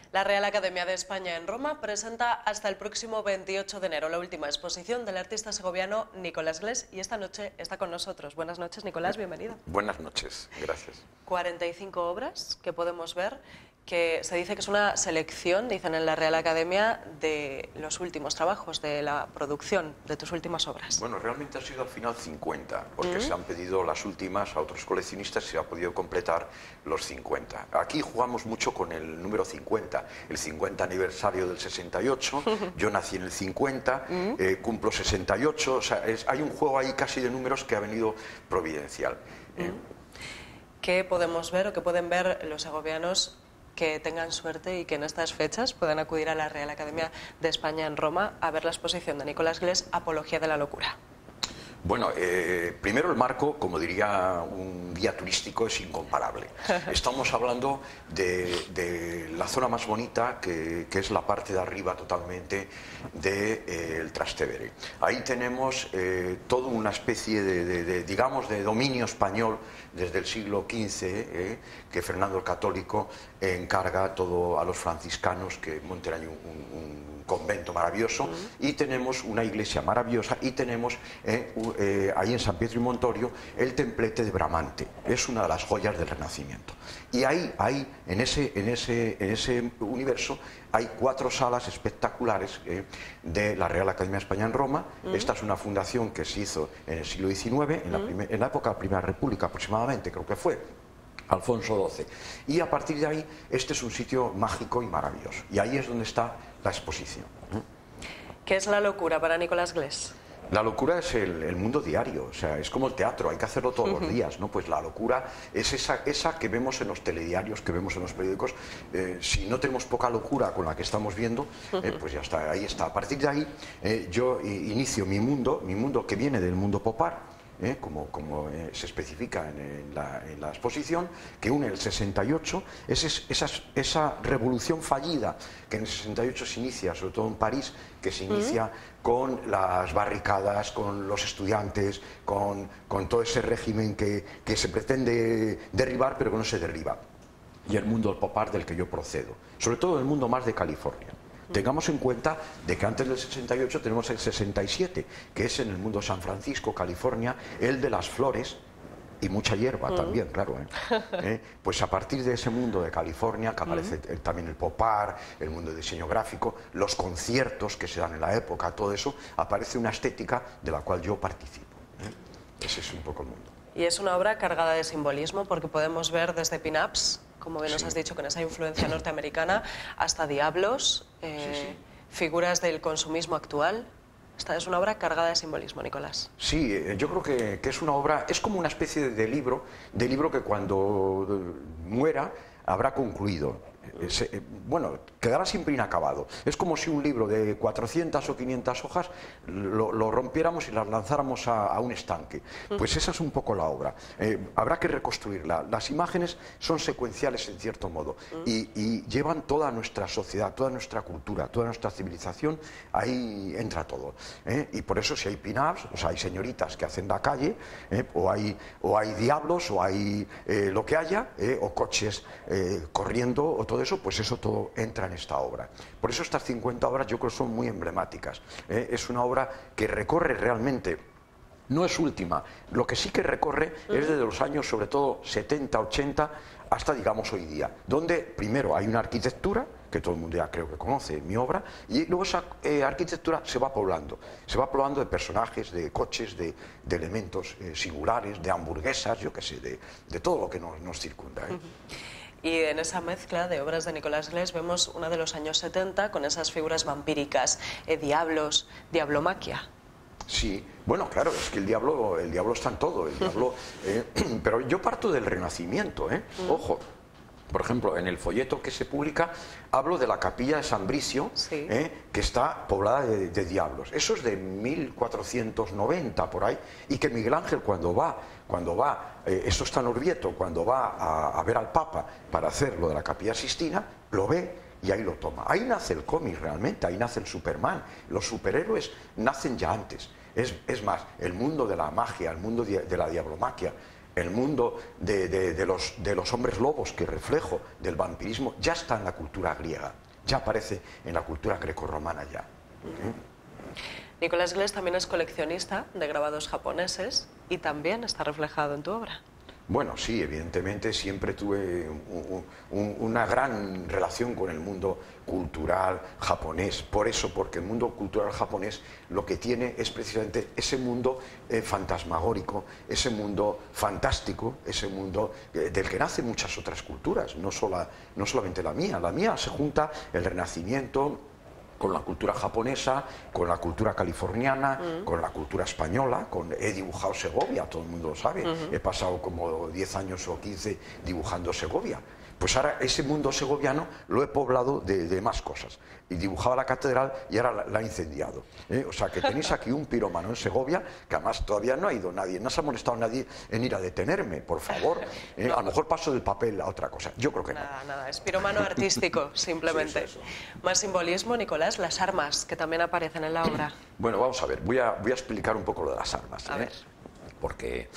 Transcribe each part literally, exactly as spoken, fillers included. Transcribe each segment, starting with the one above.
La Real Academia de España en Roma presenta hasta el próximo veintiocho de enero la última exposición del artista segoviano Nicolás Glés y esta noche está con nosotros. Buenas noches, Nicolás, bienvenido. Buenas noches, gracias. cuarenta y cinco obras que podemos ver, que se dice que es una selección, dicen en la Real Academia, de los últimos trabajos, de la producción de tus últimas obras. Bueno, realmente ha sido al final cincuenta, porque ¿Mm? se han pedido las últimas a otros coleccionistas y se ha podido completar los cincuenta. Aquí jugamos mucho con el número cincuenta, el cincuenta aniversario del sesenta y ocho, yo nací en el cincuenta, ¿Mm? eh, cumplo sesenta y ocho, o sea, es, hay un juego ahí casi de números que ha venido providencial. ¿Mm? ¿eh? ¿Qué podemos ver o qué pueden ver los segovianos que tengan suerte y que en estas fechas puedan acudir a la Real Academia de España en Roma a ver la exposición de Nicolás Glés, Apología de la Locura? Bueno, eh, primero el marco, como diría un guía turístico, es incomparable. Estamos hablando de, de la zona más bonita, que, que es la parte de arriba totalmente del de, eh, Trastevere. Ahí tenemos eh, toda una especie de, de, de, digamos, de dominio español desde el siglo quince, eh, que Fernando el Católico encarga todo a los franciscanos que monten ahí un, un, un convento maravilloso, uh-huh. y tenemos una iglesia maravillosa y tenemos eh, eh, ahí en San Pietro y Montorio el templete de Bramante, es una de las joyas del Renacimiento. Y ahí, ahí en, ese, en, ese, en ese universo hay cuatro salas espectaculares eh, de la Real Academia de España en Roma. Uh-huh. Esta es una fundación que se hizo en el siglo diecinueve, en, uh-huh. la, primer, en la época de la Primera República aproximadamente, creo que fue Alfonso doce, y a partir de ahí este es un sitio mágico y maravilloso, y ahí es donde está la exposición. ¿Qué es la locura para Nicolás Glés? La locura es el, el mundo diario, o sea, es como el teatro, hay que hacerlo todos uh-huh. los días, ¿no? Pues la locura es esa, esa que vemos en los telediarios, que vemos en los periódicos. Eh, si no tenemos poca locura con la que estamos viendo, uh-huh. eh, pues ya está, ahí está. A partir de ahí eh, yo inicio mi mundo, mi mundo que viene del mundo popar, Eh, como, como eh, se especifica en, en, la, en la exposición, que une el sesenta y ocho, es, es, esa, esa revolución fallida que en el sesenta y ocho se inicia, sobre todo en París, que se inicia ¿Mm? con las barricadas, con los estudiantes, con, con todo ese régimen que, que se pretende derribar pero que no se derriba, y el mundo del pop art del que yo procedo, sobre todo el mundo más de California. Tengamos en cuenta de que antes del sesenta y ocho tenemos el sesenta y siete, que es en el mundo San Francisco, California, el de las flores y mucha hierba uh-huh. también, claro. ¿eh? ¿Eh? Pues a partir de ese mundo de California, que aparece uh-huh. también el pop art, el mundo del diseño gráfico, los conciertos que se dan en la época, todo eso, aparece una estética de la cual yo participo. ¿eh? Ese es un poco el mundo. Y es una obra cargada de simbolismo, porque podemos ver desde pin-ups, como bien nos sí. has dicho, con esa influencia norteamericana, hasta diablos, eh, sí, sí. figuras del consumismo actual. Esta es una obra cargada de simbolismo, Nicolás. Sí, eh, yo creo que, que es una obra, es como una especie de, de libro, de libro que cuando muera habrá concluido. Se, bueno, quedará siempre inacabado. Es como si un libro de cuatrocientas o quinientas hojas lo, lo rompiéramos y las lanzáramos a, a un estanque. Pues esa es un poco la obra. Eh, habrá que reconstruirla. Las imágenes son secuenciales en cierto modo y, y llevan toda nuestra sociedad, toda nuestra cultura, toda nuestra civilización, ahí entra todo. ¿eh? Y por eso si hay pin-ups, o sea, hay señoritas que hacen la calle, ¿eh? o, hay, o hay diablos, o hay eh, lo que haya, ¿eh? o coches eh, corriendo, o todo eso, pues eso todo entra en esta obra. Por eso estas cincuenta obras yo creo que son muy emblemáticas. ¿eh? Es una obra que recorre realmente, no es última, lo que sí que recorre uh-huh. es desde los años sobre todo setenta, ochenta hasta digamos hoy día, donde primero hay una arquitectura que todo el mundo ya creo que conoce, mi obra, y luego esa eh, arquitectura se va poblando, se va poblando de personajes, de coches, de, de elementos eh, singulares, de hamburguesas, yo qué sé, de, de todo lo que nos, nos circunda. ¿eh? Uh-huh. Y en esa mezcla de obras de Nicolás Glés vemos una de los años setenta con esas figuras vampíricas, eh, diablos, diablomaquia. Sí, bueno, claro, es que el diablo, el diablo está en todo, el diablo, eh, pero yo parto del Renacimiento, ¿eh? Mm. Ojo. Por ejemplo, en el folleto que se publica hablo de la capilla de San Bricio, sí. eh, que está poblada de, de diablos. Eso es de mil cuatrocientos noventa por ahí, y que Miguel Ángel cuando va, cuando va, eh, esto está en Orvieto, cuando va a, a ver al Papa para hacer lo de la capilla Sixtina, lo ve y ahí lo toma. Ahí nace el cómic realmente, ahí nace el Superman. Los superhéroes nacen ya antes. Es, es más, el mundo de la magia, el mundo de, de la diablomaquia, el mundo de, de, de, los, de los hombres lobos, que reflejo del vampirismo, ya está en la cultura griega, ya aparece en la cultura grecorromana ya. ¿Eh? Nicholas Glass también es coleccionista de grabados japoneses y también está reflejado en tu obra. Bueno, sí, evidentemente siempre tuve un, un, una gran relación con el mundo cultural japonés. Por eso, porque el mundo cultural japonés lo que tiene es precisamente ese mundo eh, fantasmagórico, ese mundo fantástico, ese mundo eh, del que nacen muchas otras culturas, no, sola, no solamente la mía. La mía se junta el Renacimiento con la cultura japonesa, con la cultura californiana, uh-huh. con la cultura española, con, he dibujado Segovia, todo el mundo lo sabe, uh-huh. he pasado como diez años o quince dibujando Segovia. Pues ahora ese mundo segoviano lo he poblado de, de más cosas. Y dibujaba la catedral y ahora la, la he incendiado. ¿eh? O sea que tenéis aquí un pirómano en Segovia, que además todavía no ha ido nadie, no se ha molestado nadie en ir a detenerme, por favor. ¿eh? No. A lo mejor paso del papel a otra cosa. Yo creo que nada, no. Nada, es pirómano artístico, simplemente. Sí, más simbolismo, Nicolás, las armas que también aparecen en la obra. Bueno, vamos a ver, voy a, voy a explicar un poco lo de las armas. A ¿eh? ver. Porque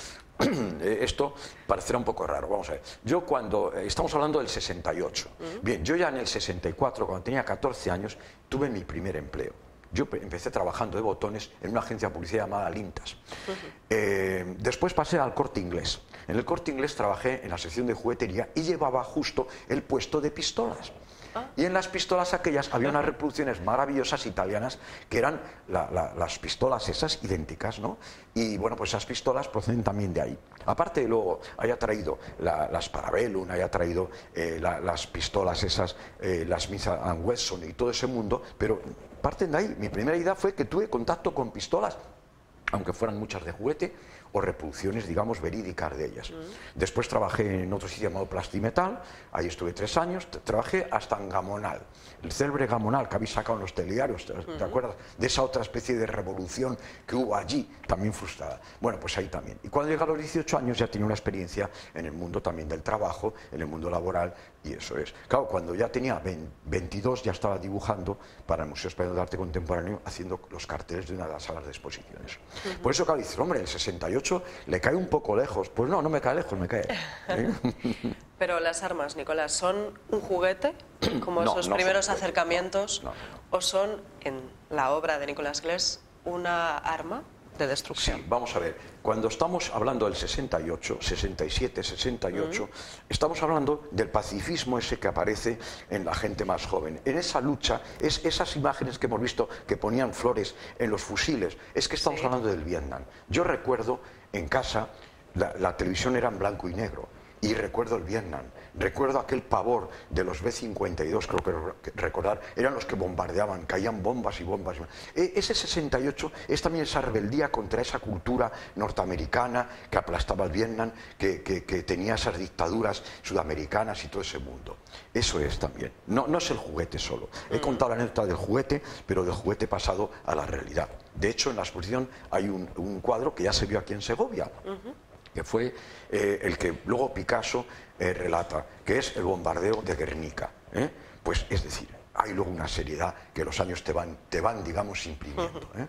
esto parecerá un poco raro. Vamos a ver, yo cuando estamos hablando del sesenta y ocho, uh-huh. bien, yo ya en el sesenta y cuatro, cuando tenía catorce años, tuve mi primer empleo. Yo empecé trabajando de botones en una agencia de publicidad llamada Lintas. Uh-huh. eh, después pasé al Corte Inglés. En el Corte Inglés trabajé en la sección de juguetería y llevaba justo el puesto de pistolas. Y en las pistolas aquellas había unas reproducciones maravillosas italianas que eran la, la, las pistolas esas idénticas, ¿no? Y bueno, pues esas pistolas proceden también de ahí. Aparte de luego haya traído la, las Parabellum, haya traído eh, la, las pistolas esas, eh, las Smith and Wesson y todo ese mundo, pero parten de ahí. Mi primera idea fue que tuve contacto con pistolas, aunque fueran muchas de juguete, o reproducciones, digamos, verídicas de ellas. Mm. Después trabajé en otro sitio llamado Plastimetal, ahí estuve tres años, trabajé hasta en Gamonal, el célebre Gamonal que habéis sacado en los telediarios, ¿te, mm. ¿te acuerdas? De esa otra especie de revolución que hubo allí, también frustrada. Bueno, pues ahí también. Y cuando llegué a los dieciocho años ya tenía una experiencia en el mundo también del trabajo, en el mundo laboral, y eso es. Claro, cuando ya tenía veintidós ya estaba dibujando para el Museo Español de Arte Contemporáneo, haciendo los carteles de una de las salas de exposiciones. Mm-hmm. Por eso, claro, dice, hombre, el sesenta y ocho le cae un poco lejos. Pues no, no me cae lejos, me cae. ¿eh? Pero las armas, Nicolás, ¿son un juguete, como no, esos no primeros son acercamientos, no, no. o son, en la obra de Nicholas Glass, una arma de destrucción? Sí, vamos a ver, cuando estamos hablando del sesenta y ocho, sesenta y siete, sesenta y ocho, uh-huh. estamos hablando del pacifismo ese que aparece en la gente más joven. En esa lucha, es esas imágenes que hemos visto que ponían flores en los fusiles, es que estamos sí. hablando del Vietnam. Yo recuerdo en casa, la, la televisión era en blanco y negro, y recuerdo el Vietnam, recuerdo aquel pavor de los B cincuenta y dos, creo que recordar, eran los que bombardeaban, caían bombas y bombas. E ese sesenta y ocho es también esa rebeldía contra esa cultura norteamericana que aplastaba el Vietnam, que, que, que tenía esas dictaduras sudamericanas y todo ese mundo. Eso es también, no, no es el juguete solo. He contado la anécdota del juguete, pero del juguete pasado a la realidad. De hecho, en la exposición hay un, un cuadro que ya se vio aquí en Segovia, uh-huh. que fue eh, el que luego Picasso eh, relata, que es el bombardeo de Guernica. ¿eh? Pues es decir, hay luego una seriedad que los años te van, te van digamos, imprimiendo. ¿eh?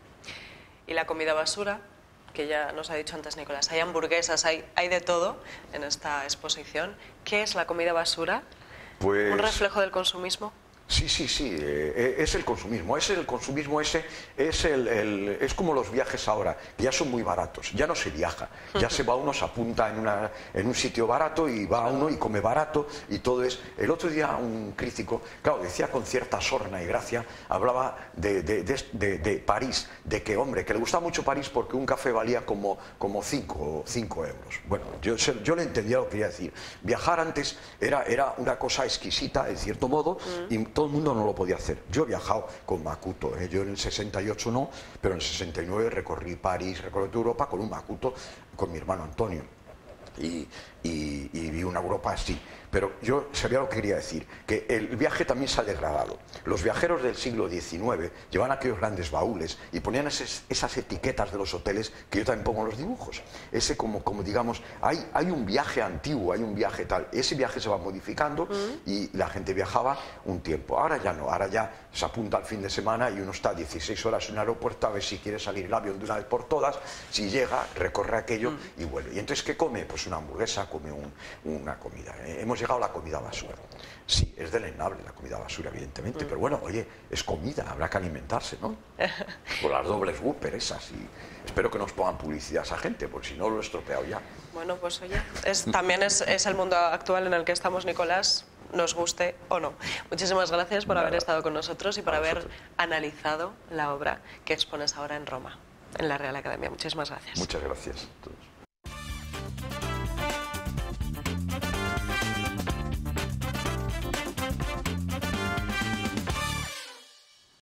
Y la comida basura, que ya nos ha dicho antes Nicolás, hay hamburguesas, hay, hay de todo en esta exposición. ¿Qué es la comida basura? Pues... ¿Un reflejo del consumismo? Sí, sí, sí, eh, es el consumismo, es el consumismo ese, es, el, el, es como los viajes ahora, que ya son muy baratos, ya no se viaja, ya se va uno, se apunta en, una, en un sitio barato y va uno y come barato y todo es... El otro día un crítico, claro, decía con cierta sorna y gracia, hablaba de, de, de, de, de París, de que, hombre, que le gustaba mucho París porque un café valía como, como cinco, cinco euros. Bueno, yo, yo le entendía lo que quería decir. Viajar antes era, era una cosa exquisita, en cierto modo, mm. y todo el mundo no lo podía hacer. Yo he viajado con Makuto, ¿eh? Yo en el sesenta y ocho no, pero en el sesenta y nueve recorrí París, recorrí Europa con un Makuto, con mi hermano Antonio. y, y, y vi una Europa así. Pero yo sabía lo que quería decir, que el viaje también se ha degradado. Los viajeros del siglo diecinueve llevaban aquellos grandes baúles y ponían esas, esas etiquetas de los hoteles que yo también pongo en los dibujos. Ese como, como digamos, hay, hay un viaje antiguo, hay un viaje tal. Ese viaje se va modificando mm. y la gente viajaba un tiempo. Ahora ya no, ahora ya se apunta al fin de semana y uno está dieciséis horas en un aeropuerto a ver si quiere salir el avión de una vez por todas. Si llega, recorre aquello mm. y vuelve. ¿Y entonces qué come? Pues una hamburguesa, come un, una comida. Eh, hemos llegado a la comida basura. Sí, es deleznable la comida basura, evidentemente, mm. pero bueno, oye, es comida, habrá que alimentarse, ¿no? Por las dobles Whopper esas, y espero que nos pongan publicidad a esa gente, porque si no lo he estropeado ya. Bueno, pues oye, es, también es, es el mundo actual en el que estamos, Nicolás, nos guste o no. Muchísimas gracias por Nada. haber estado con nosotros y por a haber vosotros. analizado la obra que expones ahora en Roma, en la Real Academia. Muchísimas gracias. Muchas gracias a todos.